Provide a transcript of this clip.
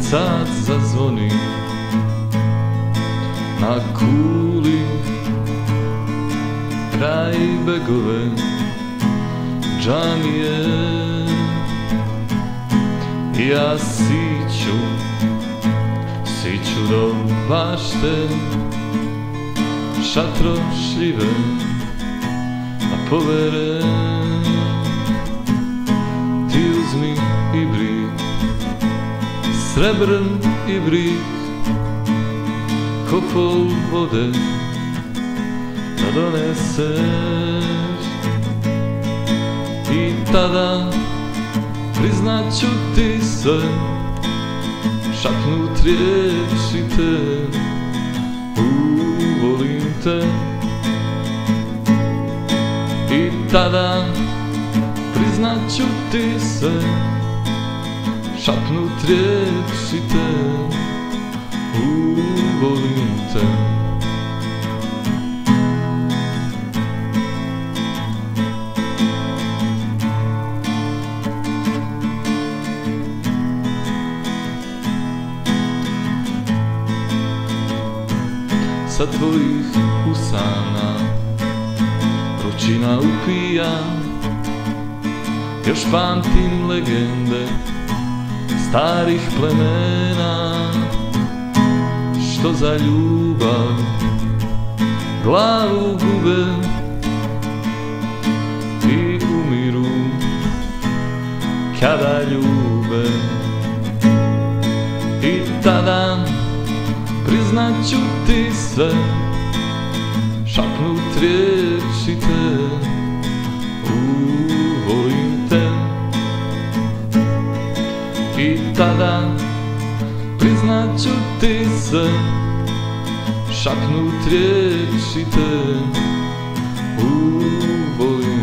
sat zazvoni na kuli kraj Begove džamije. Ja siću do bašte, šatro šljive, a povere ti uzmi i brik, srebrn i brik, kopol vode da doneseš. I tada priznaću ti sve, šapnut riječi te, volim te. I tada priznaću ti sve, šapnut riječi te, volim te. Sa tvojih usana vrućina upija, još pamtim legende starih plemena, što za ljubav glavu gube i umiru kada ljube. I tada priznaću ti sve, šapnut riječi te, volim te. I tada priznaću ti sve, šapnut riječi te, volim te.